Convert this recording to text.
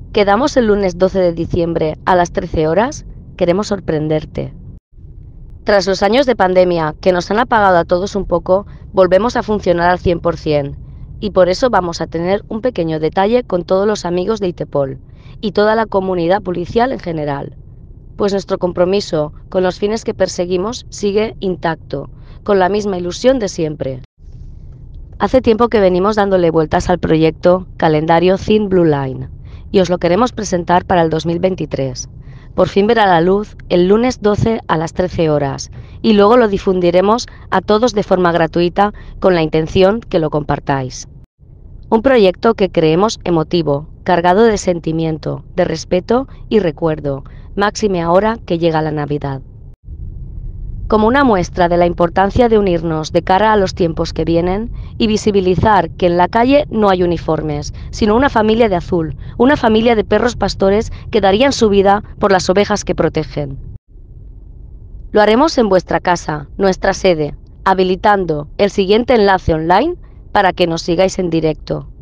Quedamos el lunes 12 de diciembre a las 13 horas. Queremos sorprenderte. Tras los años de pandemia que nos han apagado a todos un poco, volvemos a funcionar al 100%. Y por eso vamos a tener un pequeño detalle con todos los amigos de Itepol y toda la comunidad policial en general. Pues nuestro compromiso con los fines que perseguimos sigue intacto, con la misma ilusión de siempre. Hace tiempo que venimos dándole vueltas al proyecto Calendario Thin Blue Line y os lo queremos presentar para el 2023. Por fin verá la luz el lunes 12 a las 13 horas y luego lo difundiremos a todos de forma gratuita con la intención que lo compartáis. Un proyecto que creemos emotivo, cargado de sentimiento, de respeto y recuerdo, máxime ahora que llega la Navidad. Como una muestra de la importancia de unirnos de cara a los tiempos que vienen y visibilizar que en la calle no hay uniformes, sino una familia de azul, una familia de perros pastores que darían su vida por las ovejas que protegen. Lo haremos en vuestra casa, nuestra sede, habilitando el siguiente enlace online para que nos sigáis en directo.